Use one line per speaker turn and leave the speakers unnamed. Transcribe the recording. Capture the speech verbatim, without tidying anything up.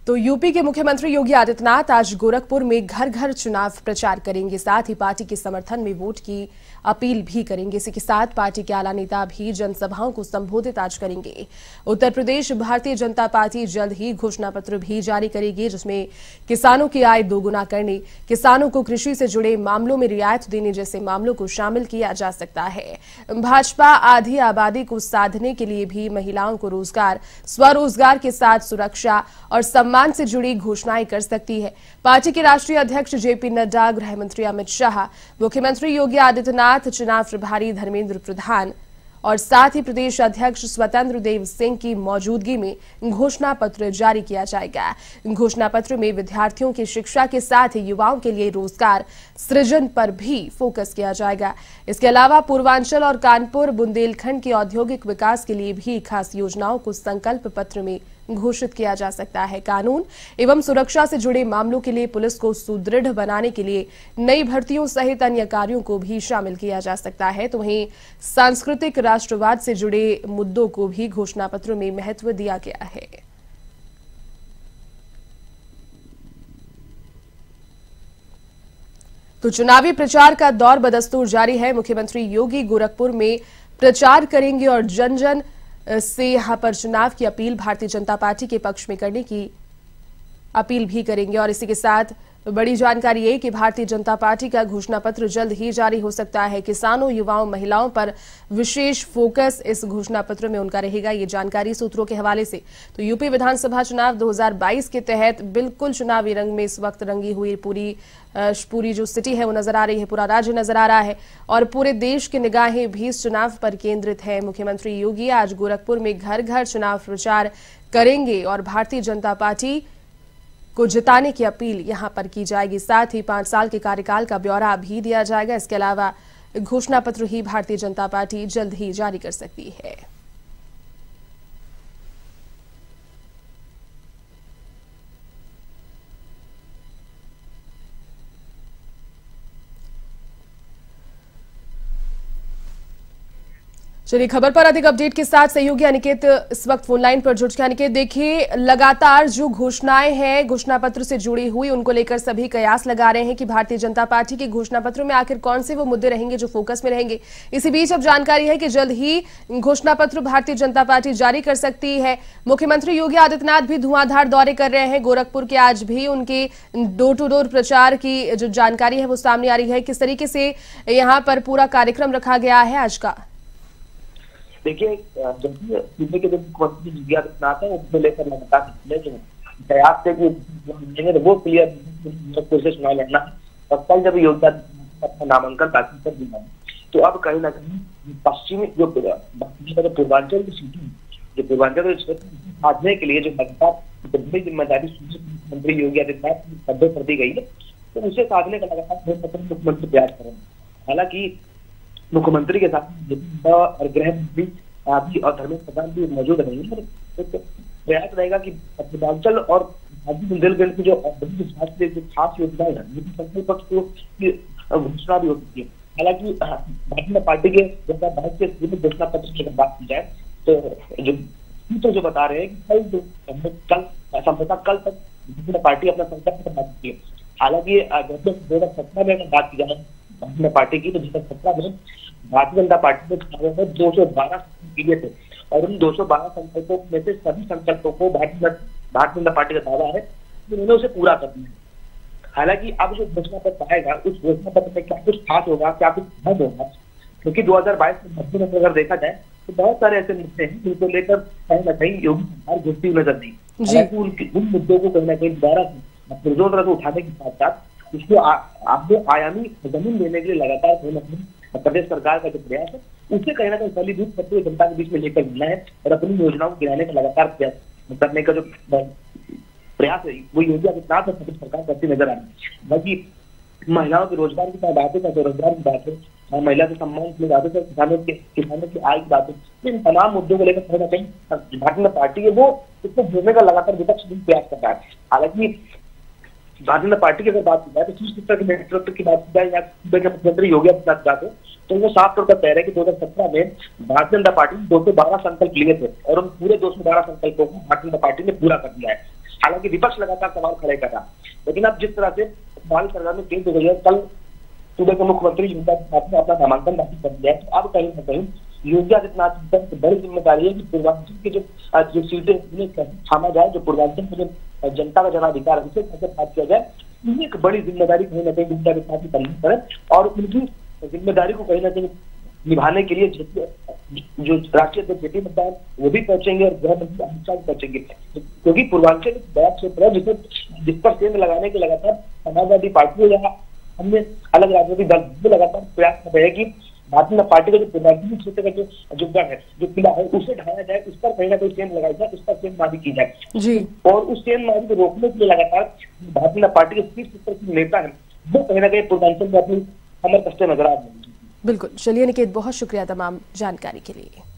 तो यूपी के मुख्यमंत्री योगी आदित्यनाथ आज गोरखपुर में घर घर चुनाव प्रचार करेंगे। साथ ही पार्टी के समर्थन में वोट की अपील भी करेंगे। इसी के साथ पार्टी के आला नेता भी जनसभाओं को संबोधित आज करेंगे। उत्तर प्रदेश भारतीय जनता पार्टी जल्द ही घोषणा पत्र भी जारी करेगी, जिसमें किसानों की आय दोगुना करने, किसानों को कृषि से जुड़े मामलों में रियायत देने जैसे मामलों को शामिल किया जा सकता है। भाजपा आधी आबादी को साधने के लिए भी महिलाओं को रोजगार, स्वरोजगार के साथ सुरक्षा और सम्मान से जुड़ी घोषणाएं कर सकती है। पार्टी के राष्ट्रीय अध्यक्ष जेपी नड्डा, गृह मंत्री अमित शाह, मुख्यमंत्री योगी आदित्यनाथ, चुनाव प्रभारी धर्मेंद्र प्रधान और साथ ही प्रदेश अध्यक्ष स्वतंत्र देव सिंह की मौजूदगी में घोषणा पत्र जारी किया जाएगा। घोषणा पत्र में विद्यार्थियों की शिक्षा के साथ ही युवाओं के लिए रोजगार सृजन पर भी फोकस किया जाएगा। इसके अलावा पूर्वांचल और कानपुर बुंदेलखंड के औद्योगिक विकास के लिए भी खास योजनाओं को संकल्प पत्र में घोषित किया जा सकता है। कानून एवं सुरक्षा से जुड़े मामलों के लिए पुलिस को सुदृढ़ बनाने के लिए नई भर्तियों सहित अन्य कार्यों को भी शामिल किया जा सकता है। तो वहीं सांस्कृतिक राष्ट्रवाद से जुड़े मुद्दों को भी घोषणा पत्र में महत्व दिया गया है। तो चुनावी प्रचार का दौर बदस्तूर जारी है। मुख्यमंत्री योगी गोरखपुर में प्रचार करेंगे और जन जन से यहां पर चुनाव की अपील भारतीय जनता पार्टी के पक्ष में करने की अपील भी करेंगे। और इसी के साथ बड़ी जानकारी ये कि भारतीय जनता पार्टी का घोषणा पत्र जल्द ही जारी हो सकता है। किसानों, युवाओं, महिलाओं पर विशेष फोकस इस घोषणा पत्र में उनका रहेगा, ये जानकारी सूत्रों के हवाले से। तो यूपी विधानसभा चुनाव दो हज़ार बाईस के तहत बिल्कुल चुनावी रंग में इस वक्त रंगी हुई पूरी पूरी जो सिटी है वो नजर आ रही है, पूरा राज्य नजर आ रहा है और पूरे देश की निगाहें भी इस चुनाव पर केंद्रित है। मुख्यमंत्री योगी आज गोरखपुर में घर घर चुनाव प्रचार करेंगे और भारतीय जनता पार्टी को जिताने की अपील यहां पर की जाएगी। साथ ही पांच साल के कार्यकाल का ब्यौरा भी दिया जाएगा। इसके अलावा घोषणा पत्र ही भारतीय जनता पार्टी जल्द ही जारी कर सकती है। चलिए खबर पर अधिक अपडेट के साथ सहयोगी अनिकेत इस वक्त फोनलाइन पर जुड़ गए। अनिकेत, देखिए लगातार जो घोषणाएं हैं घोषणा पत्र से जुड़ी हुई, उनको लेकर सभी कयास लगा रहे हैं कि भारतीय जनता पार्टी के घोषणा पत्र में आखिर कौन से वो मुद्दे रहेंगे जो फोकस में रहेंगे। इसी बीच अब जानकारी है कि जल्द ही घोषणा पत्र भारतीय जनता पार्टी जारी कर सकती है। मुख्यमंत्री योगी आदित्यनाथ भी धुआंधार दौरे कर रहे हैं गोरखपुर के। आज भी उनके डोर टू डोर प्रचार की जो जानकारी है वो सामने आ रही है। किस तरीके से यहाँ पर पूरा कार्यक्रम रखा गया है आज का?
देखिए, जब सूबे के जो मुख्यमंत्री योगी आदित्यनाथ है उसको लेकर लगातार जो प्रयास थे कि वो क्लियर से चुनाव लड़ना और कल जब योगी आदित्यनाथ अपना नामांकन दाखिल कर दिया तो अब कहीं ना कहीं पश्चिमी जो पूर्वांचल की सीटें जो पूर्वांचल के साधने के लिए जो लगातार बड़ी जिम्मेदारी मुख्यमंत्री योगी आदित्यनाथ सभ्य कर दी गई है, तो उसे साधने का लगातार मुख्यमंत्री प्रयास कर रहे हैं। हालांकि मुख्यमंत्री के साथ और गृह मंत्री आदि और धर्मेंद्र प्रधान भी मौजूद रहेंगे। तो प्रयास रहेगा कि पूर्वांचल और बुंदेलखंड की जो जो खास योजनाएं हैं पक्ष को घोषणा भी हो सकती है। हालांकि भारतीय पार्टी के दो हज़ार बाईस के घोषणा पत्र की अगर बात की जाए तो जो सूत्र जो बता रहे हैं कि कल जो कल संभवतः कल तक भारतीय पार्टी अपना संकल्प कर सकती है। हालांकि दो हजार सत्रह में अगर बात की जाए भारतीय पार्टी की तो दो हजार सत्रह में भारतीय जनता पार्टी ने दो सौ बारह किए थे और उन दो सौ बारह संकल्पों में से सभी संकल्पों को भारतीय भारतीय जनता पार्टी का दावा है कि उन्होंने उसे पूरा कर दिया। हालांकि अब जो घोषणा पत्र आएगा उस घोषणा पत्र में क्या कुछ खास होगा, क्या कुछ बंद होगा, क्योंकि दो हजार बाईस में मध्य अगर देखा जाए तो बहुत सारे ऐसे मुद्दे हैं जिनको लेकर कहीं ना कहीं योगी सरकार घुसती हुई नजर नहीं। उन मुद्दों को कहीं ना कहीं दोबारा उठाने के साथ साथ उसको आगे आयामी जमीन देने के लिए लगातार कहीं ना कहीं प्रदेश सरकार का जो प्रयास है उसे कहीं ना कहीं फलीभूत करते हुए जनता के बीच में लेकर मिलना है और अपनी योजनाओं को गिराने का लगातार प्रयास करने का जो प्रयास है वो योगी आदित्यनाथ और प्रदेश सरकार करती नजर आ रही है। बाकी महिलाओं के रोजगार की बात है, स्वरोजगार की बात है, महिला के सम्मान की बात है, किसानों के किसानों की आय की बात है, इन तमाम मुद्दों को लेकर कहीं ना कहीं भारतीय पार्टी है वो इसको घेरने का लगातार विपक्ष प्रयास कर रहा है। हालांकि भारतीय जनता पार्टी की अगर बात की जाए तो चीफ मिनिस्टर के नेतृत्व की बात की जाए या सूबे के मुख्यमंत्री योगी आदित्यनाथ की बात हो तो वो साफ तौर पर कह रहे हैं कि दो हजार सत्रह में भारतीय जनता पार्टी ने दो सौ बारह संकल्प लिए थे और उन पूरे दो सौ बारह संकल्पों को भारतीय जनता पार्टी ने पूरा कर दिया है। हालांकि विपक्ष लगातार सवाल खड़े कर रहा, लेकिन अब जिस तरह से भारत सरकार में तेज हो गई है, कल सूबे के मुख्यमंत्री योगी आदित्यनाथ ने अपना नामांकन दाखिल कर दिया है, तो अब कहीं ना कहीं योगी आदित्यनाथ की बड़ी जिम्मेदारी है कि पूर्वांचल की जो जो सीटें उन्हें कैसे थामा जाए, जो पूर्वांचल की जो जनता का जनाधिकार है उसे कैसे प्राप्त किया जाए। ये एक बड़ी जिम्मेदारी कहीं ना कहीं योगी आदित्यनाथ की कंधे पर है, और उनकी जिम्मेदारी को कहीं ना कहीं निभाने के लिए जो राष्ट्रीय अध्यक्ष जेपी नड्डा वो भी पहुंचेंगे और गृह मंत्री अमित शाह भी पहुंचेंगे, क्योंकि पूर्वांचल एक बड़ा क्षेत्र है जिसे जिस पर सेंध लगाने के लगातार समाजवादी पार्टी या अन्य अलग राजनीतिक दल भी लगातार प्रयास कर रहे हैं कि भारतीय जनता पार्टी का जो पूर्वांचल क्षेत्र का जो जो गढ़ है, जो किला है, उसे ढाया जाए, उस पर कहीं ना कहीं सेंध लगाई जाए, उस पर सेंधमारी की जाए
जी।
और उस सेंधमारी को रोकने के लिए लगातार भारतीय जनता पार्टी के शीर्ष स्तर के नेता है वो कहीं ना कहीं पूर्वांचल में अपनी कमर कसते नजर आ रहे हैं।
बिल्कुल, चलिए निकेत, बहुत शुक्रिया तमाम जानकारी के लिए।